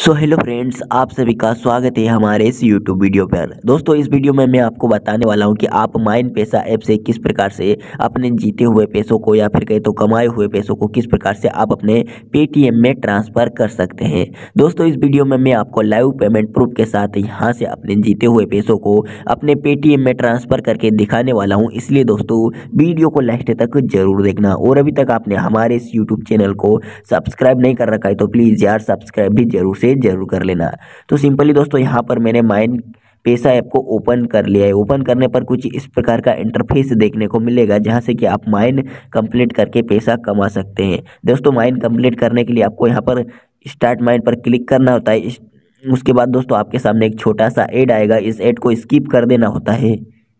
So hello friends, आप सभी का स्वागत है हमारे इस यूट्यूब वीडियो पर। दोस्तों, इस वीडियो में मैं आपको बताने वाला हूं कि आप माइन पैसा ऐप से किस प्रकार से अपने जीते हुए पैसों को या फिर कहे तो कमाए हुए पैसों को किस प्रकार से आप अपने पेटीएम में ट्रांसफ़र कर सकते हैं। दोस्तों, इस वीडियो में मैं आपको लाइव पेमेंट प्रूफ के साथ यहाँ से अपने जीते हुए पैसों को अपने पेटीएम में ट्रांसफ़र करके दिखाने वाला हूँ। इसलिए दोस्तों, वीडियो को लास्ट तक जरूर देखना। और अभी तक आपने हमारे इस यूट्यूब चैनल को सब्सक्राइब नहीं कर रखा है तो प्लीज़ यार सब्सक्राइब भी जरूर कर लेना। तो सिंपली दोस्तों, यहाँ पर मैंने माइन पैसा ऐप को ओपन कर लिया है। ओपन करने पर कुछ इस प्रकार का इंटरफेस देखने को मिलेगा, जहाँ से कि आप माइन कंप्लीट करके पैसा कमा सकते हैं। दोस्तों, माइन कंप्लीट करने के लिए आपको यहाँ पर स्टार्ट माइन पर क्लिक करना होता है। उसके बाद दोस्तों, आपके सामने एक छोटा सा ऐड आएगा, इस ऐड को स्किप कर देना होता है।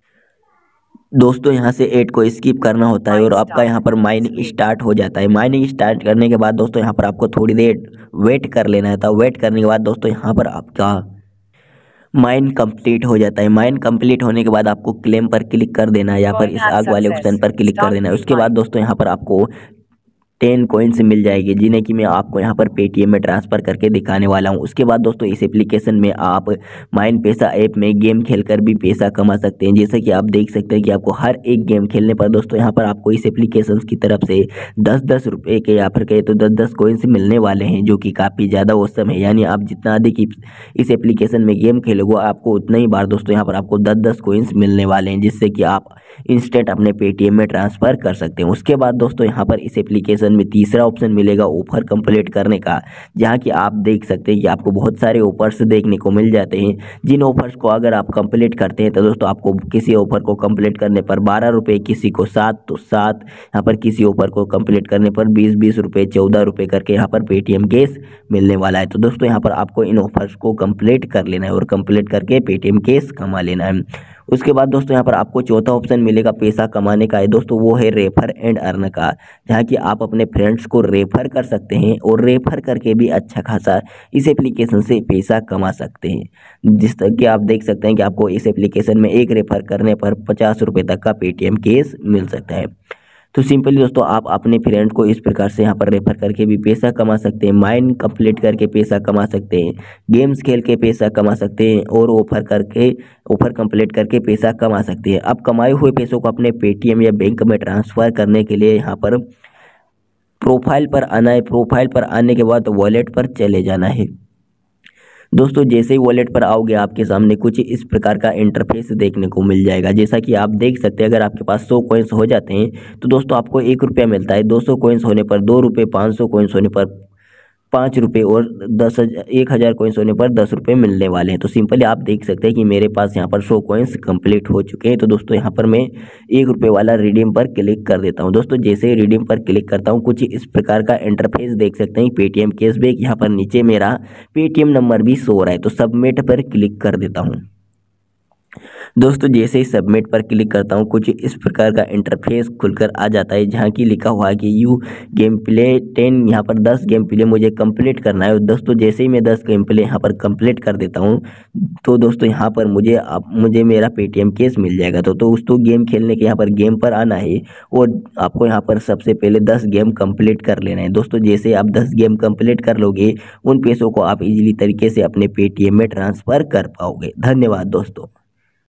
दोस्तों, यहाँ से ऐड को स्किप करना होता है और आपका यहाँ पर माइनिंग स्टार्ट हो जाता है। माइनिंग स्टार्ट करने के बाद दोस्तों, यहाँ पर आपको थोड़ी देर वेट कर लेना है। तो वेट करने के बाद दोस्तों, यहाँ पर आपका माइन कंप्लीट हो जाता है। माइन कंप्लीट होने के बाद आपको क्लेम पर क्लिक कर देना है, यहाँ पर इस आग वाले ऑप्शन पर क्लिक कर देना है। उसके बाद दोस्तों, यहाँ पर आपको 10 कॉइन्स मिल जाएगी, जिन्हें कि मैं आपको यहाँ पर पेटीएम में ट्रांसफ़र करके दिखाने वाला हूँ। उसके बाद दोस्तों, इस एप्लीकेशन में आप माइन पैसा ऐप में गेम खेलकर भी पैसा कमा सकते हैं। जैसे कि आप देख सकते हैं कि आपको हर एक गेम खेलने पर दोस्तों, यहाँ पर आपको इस एप्लीकेशन की तरफ से 10-10 रुपये के या फिर कहे तो 10-10 कॉइन्स मिलने वाले हैं, जो कि काफ़ी ज़्यादा औसम है। यानी आप जितना अधिक इस एप्लीकेशन में गेम खेलोगे, आपको उतना ही बार दोस्तों यहाँ पर आपको 10-10 कॉइन्स मिलने वाले हैं, जिससे कि आप इंस्टेंट अपने पेटीएम में ट्रांसफ़र कर सकते हैं। उसके बाद दोस्तों, यहाँ पर इस एप्लीकेशन में तीसरा ऑप्शन मिलेगा ऑफर कंप्लीट करने का, जहाँ कि आप देख सकते हैं कि आपको बहुत सारे ऑफर्स देखने को मिल जाते हैं। जिन ऑफर्स को अगर आप कंप्लीट करते हैं तो दोस्तों, आपको किसी ऑफर को कंप्लीट करने पर 12 रुपये, किसी को 7 तो 7, यहाँ पर किसी ऑफर को कंप्लीट करने पर 20-20 रुपये, 14 रुपये करके यहाँ पर पेटीएम कैश मिलने वाला है। तो दोस्तों, यहाँ पर आपको इन ऑफर्स को कंप्लीट कर लेना है और कंप्लीट करके पेटीएम कैश कमा लेना है। उसके बाद दोस्तों, यहाँ पर आपको चौथा ऑप्शन मिलेगा पैसा कमाने का है दोस्तों, वो है रेफर एंड अर्न का, जहाँ कि आप अपने फ्रेंड्स को रेफर कर सकते हैं और रेफर करके भी अच्छा खासा इस एप्लीकेशन से पैसा कमा सकते हैं। जिस तरह कि आप देख सकते हैं कि आपको इस एप्लीकेशन में एक रेफर करने पर 50 रुपये तक का पेटीएम कैश मिल सकता है। तो सिंपली दोस्तों, आप अपने फ्रेंड को इस प्रकार से यहाँ पर रेफर करके भी पैसा कमा सकते हैं, माइन कंप्लीट करके पैसा कमा सकते हैं, गेम्स खेल के पैसा कमा सकते हैं और ऑफर कंप्लीट करके पैसा कमा सकते हैं। अब कमाए हुए पैसों को अपने पेटीएम या बैंक में ट्रांसफ़र करने के लिए यहाँ पर प्रोफाइल पर आना है। प्रोफाइल पर आने के बाद वॉलेट पर चले जाना है। दोस्तों, जैसे ही वॉलेट पर आओगे, आपके सामने कुछ इस प्रकार का इंटरफेस देखने को मिल जाएगा। जैसा कि आप देख सकते हैं, अगर आपके पास 100 कॉइन्स हो जाते हैं तो दोस्तों, आपको 1 रुपया मिलता है। 200 कॉइन्स होने पर 2 रुपये, 500 कॉइन्स होने पर 5 रुपये और 1000 कॉइन्स होने पर 10 रुपये मिलने वाले हैं। तो सिंपली आप देख सकते हैं कि मेरे पास यहाँ पर 100 कॉइन्स कंप्लीट हो चुके हैं। तो दोस्तों, यहाँ पर मैं 1 रुपये वाला रिडीम पर क्लिक कर देता हूँ। दोस्तों, जैसे ही रिडीम पर क्लिक करता हूँ, कुछ इस प्रकार का इंटरफेस देख सकते हैं, पेटीएम कैशबैक। यहाँ पर नीचे मेरा पेटीएम नंबर भी शो हो रहा है, तो सबमिट पर क्लिक कर देता हूँ। दोस्तों, जैसे ही सबमिट पर क्लिक करता हूं, कुछ इस प्रकार का इंटरफेस खुलकर आ जाता है, जहां की लिखा हुआ है कि यू गेम प्ले 10, यहाँ पर 10 गेम प्ले मुझे कंप्लीट करना है। और दोस्तों, जैसे ही मैं 10 गेम प्ले यहाँ पर कंप्लीट कर देता हूं, तो दोस्तों यहाँ पर मुझे मेरा पेटीएम कैश मिल जाएगा। तो दोस्तों, गेम खेलने के यहाँ पर गेम पर आना है और आपको यहाँ पर सबसे पहले 10 गेम कंप्लीट कर लेना है। दोस्तों, जैसे आप 10 गेम कंप्लीट कर लोगे, उन पैसों को आप इजीली तरीके से अपने पेटीएम में ट्रांसफ़र कर पाओगे। धन्यवाद दोस्तों।